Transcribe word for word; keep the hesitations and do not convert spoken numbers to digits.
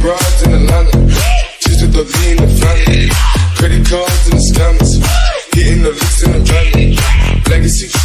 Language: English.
broads in Atlanta. Just with the lean in the family. Credit cards and the scammers. Hitting the licks in the van. Legacy